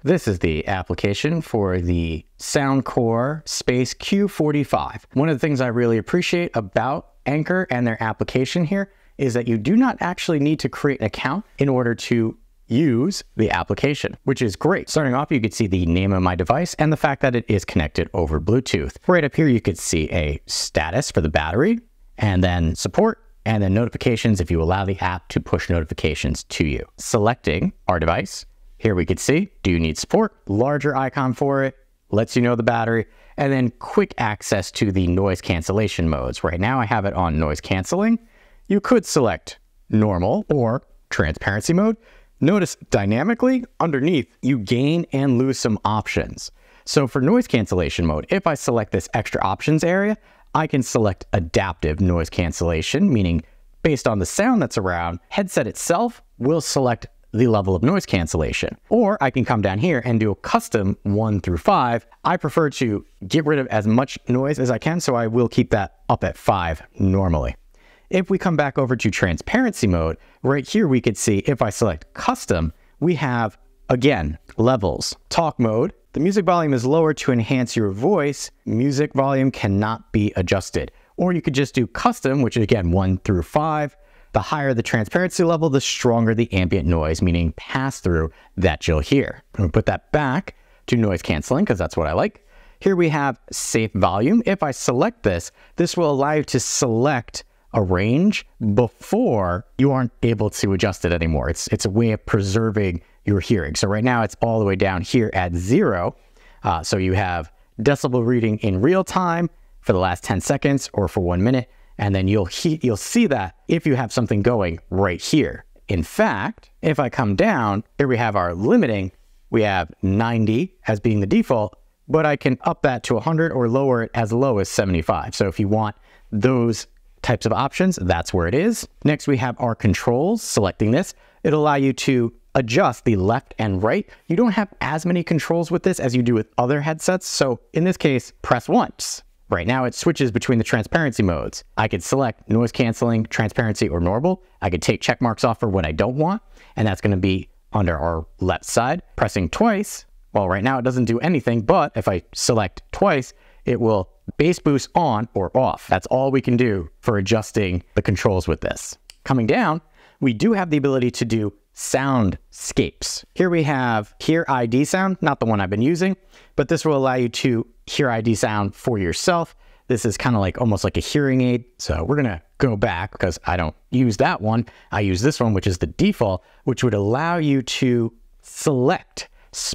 This is the application for the Soundcore Space Q45. One of the things I really appreciate about Anchor and their application here is that you do not actually need to create an account in order to use the application, which is great. Starting off, you could see the name of my device and the fact that it is connected over Bluetooth. Right up here, you could see a status for the battery, and then support, and then notifications if you allow the app to push notifications to you. Selecting our device, here we could see, do you need support? Larger icon for it, lets you know the battery, and then quick access to the noise cancellation modes. Right now I have it on noise canceling. You could select normal or transparency mode. Notice dynamically underneath, you gain and lose some options. So for noise cancellation mode, if I select this extra options area, I can select adaptive noise cancellation, meaning based on the sound that's around, headset itself will select the level of noise cancellation. Or I can come down here and do a custom 1 through 5. I prefer to get rid of as much noise as I can, so I will keep that up at 5 normally. If we come back over to transparency mode, right here we could see if I select custom, we have, again, levels. Talk mode, the music volume is lower to enhance your voice. Music volume cannot be adjusted. Or you could just do custom, which is again 1 through 5. The higher the transparency level, the stronger the ambient noise, meaning pass-through, that you'll hear. I'm gonna put that back to noise canceling because that's what I like. Here we have safe volume. If I select this, this will allow you to select a range before you aren't able to adjust it anymore. It's a way of preserving your hearing. So right now it's all the way down here at 0. So you have decibel reading in real time for the last 10 seconds or for 1 minute. And then you'll see that if you have something going right here. In fact, if I come down, here we have our limiting. We have 90 as being the default, but I can up that to 100 or lower it as low as 75. So if you want those types of options, that's where it is. Next, we have our controls. Selecting this, it'll allow you to adjust the left and right. You don't have as many controls with this as you do with other headsets. So in this case, press once. Right now it switches between the transparency modes. I could select noise canceling, transparency, or normal. I could take check marks off for what I don't want, and that's gonna be under our left side. Pressing twice, well, right now it doesn't do anything, but if I select twice, it will bass boost on or off. That's all we can do for adjusting the controls with this. Coming down, we do have the ability to do soundscapes. Here we have Hear ID sound, not the one I've been using, but this will allow you to hear ID sound for yourself. This is kind of like almost like a hearing aid. So we're gonna go back because I don't use that one. I use this one, which is the default, which would allow you to select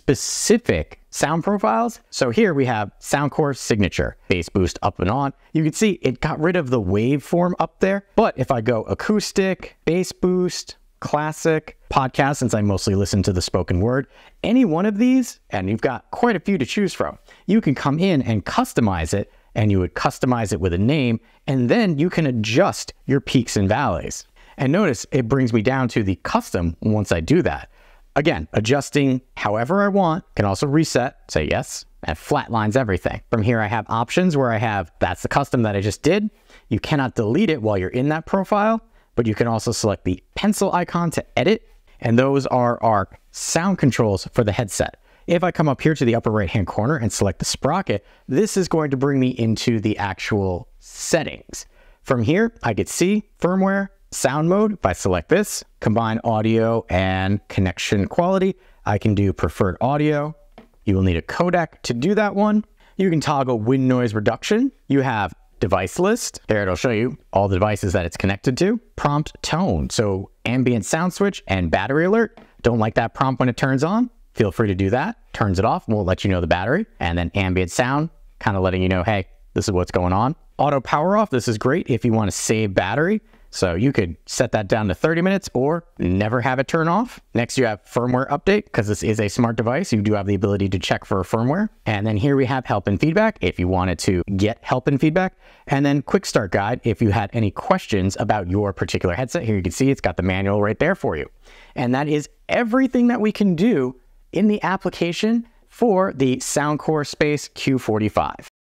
specific sound profiles. So here we have Soundcore Signature, bass boost up and on. You can see it got rid of the waveform up there, but if I go acoustic, bass boost, classic, podcast, since I mostly listen to the spoken word, any one of these, and you've got quite a few to choose from, you can come in and customize it, and you would customize it with a name, and then you can adjust your peaks and valleys. And notice it brings me down to the custom once I do that. Again, adjusting however I want, can also reset, say yes, and flatlines everything. From here I have options where I have, that's the custom that I just did. You cannot delete it while you're in that profile, but you can also select the pencil icon to edit, and those are our sound controls for the headset. If I come up here to the upper right-hand corner and select the sprocket, this is going to bring me into the actual settings. From here, I could see firmware, sound mode. If I select this, combine audio and connection quality, I can do preferred audio. You will need a codec to do that one. You can toggle wind noise reduction. You have device list. There it'll show you all the devices that it's connected to. Prompt tone, so ambient sound switch and battery alert. Don't like that prompt when it turns on, feel free to do that. Turns it off, we'll let you know the battery. And then ambient sound, kind of letting you know, hey, this is what's going on. Auto power off, this is great if you want to save battery. So you could set that down to 30 minutes or never have it turn off. Next, you have firmware update. Because this is a smart device, you do have the ability to check for firmware. And then here we have help and feedback if you wanted to get help and feedback. And then quick start guide if you had any questions about your particular headset. Here you can see it's got the manual right there for you. And that is everything that we can do in the application for the Soundcore Space Q45.